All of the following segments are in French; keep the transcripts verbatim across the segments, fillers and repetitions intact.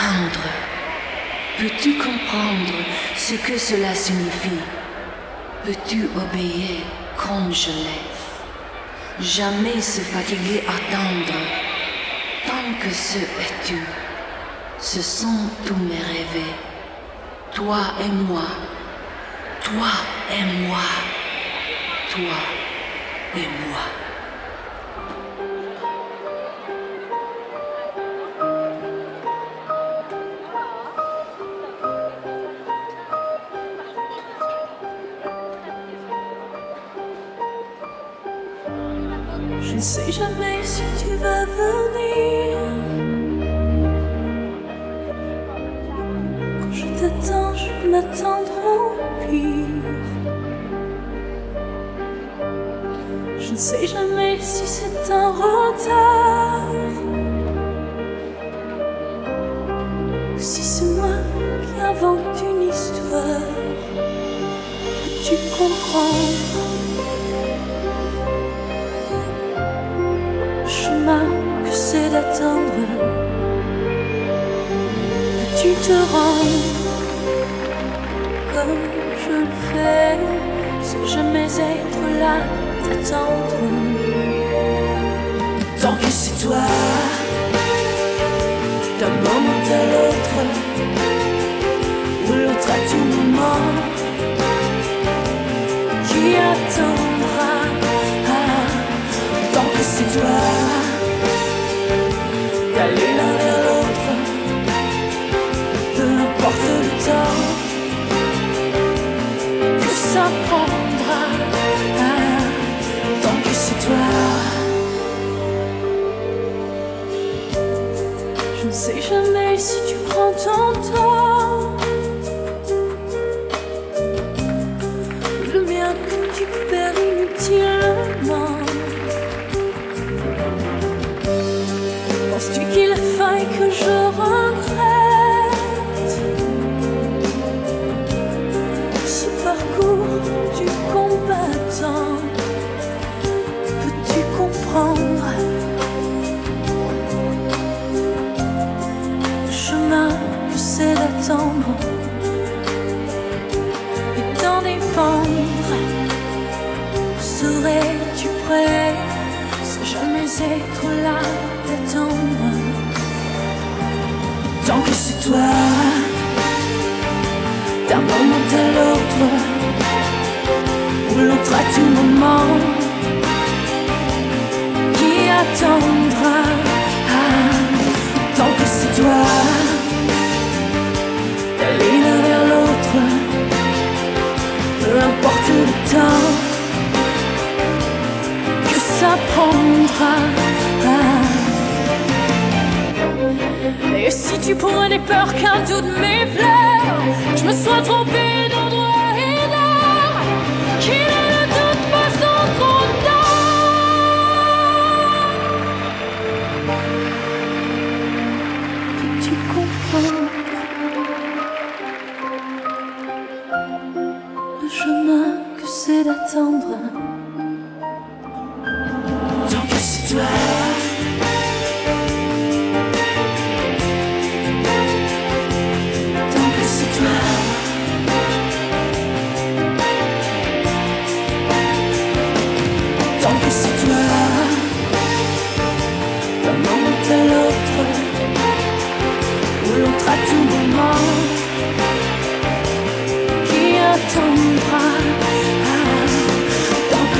attendre. Peux-tu comprendre ce que cela signifie? Peux-tu obéir comme je l'ai? Jamais se fatiguer à attendre. Tant que ce es-tu, ce sont tous mes rêves. Toi et moi, toi et moi, toi et moi. Je ne sais jamais si tu vas venir. Quand je t'attends, je peux m'attendre au pire. Je ne sais jamais si c'est un retard ou si c'est moi qui invente une histoire. Peux-tu comprendre le chemin que c'est d'attendre? Peux-tu te rendre comme je le fais, sans jamais être là t'attendre? Tant que c'est toi, d'un moment à l'autre, ou l'autre à tout moment, qui attendra? Ah, tant que c'est toi, d'aller l'un vers l'autre, peu importe le temps que ça prendra. Ah, tant que c'est toi, je ne sais jamais si tu prends ton temps, le mien que tu perds inutilement. Penses-tu qu'il faille que je regrette ce parcours du combattant? Peux-tu comprendre le chemin que c'est d'attendre et d'en dépendre? Serais-tu prêt sans jamais être là d'attendre? Tant que c'est toi, d'un moment à l'autre, ou l'autre à tout moment, qui attendra? Ah, tant que c'est toi, d'aller l'un vers l'autre, peu importe le temps que ça prendra. Ah, et si tu prenais peur qu'un doute m'effleure, je me sois trompée d'endroit et d'heure, qu'il ne doute pas sans trop tard. Peux-tu comprendre le chemin que c'est d'attendre? Tant que c'est toi, tant que c'est toi, d'un moment à l'autre, ou l'autre à tout moment, qui attendra? Ah, tant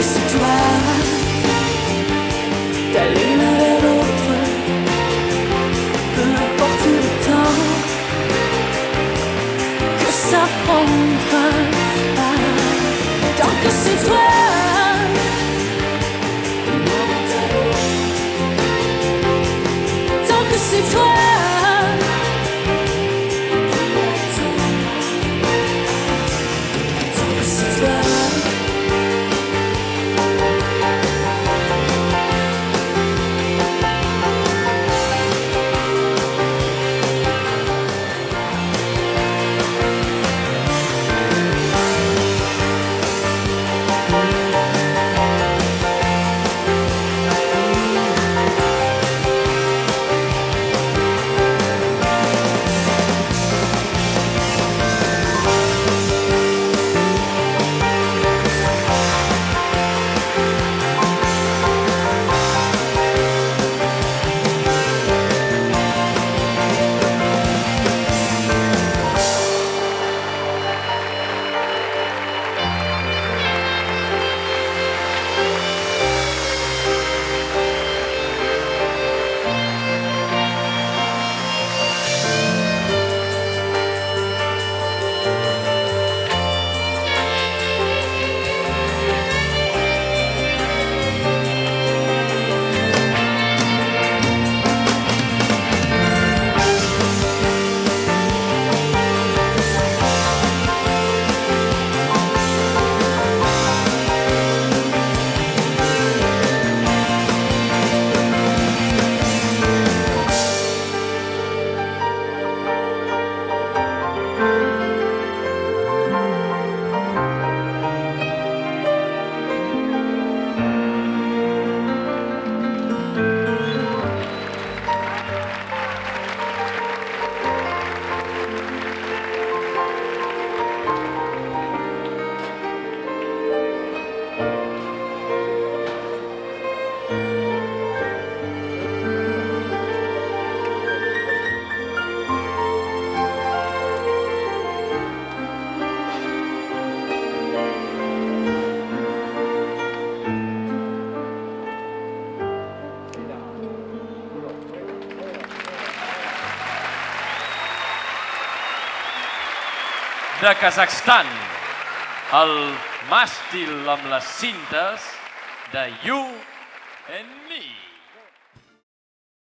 de Kazakhstan, el màstil amb les cintes de You and Me.